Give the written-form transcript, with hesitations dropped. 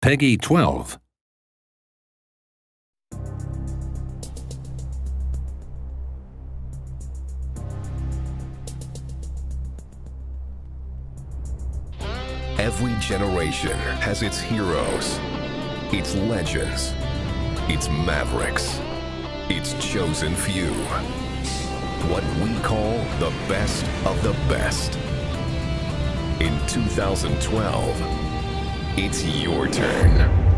Peggy 12. Every generation has its heroes, its legends, its mavericks, its chosen few. What we call the best of the best. In 2012, it's your turn.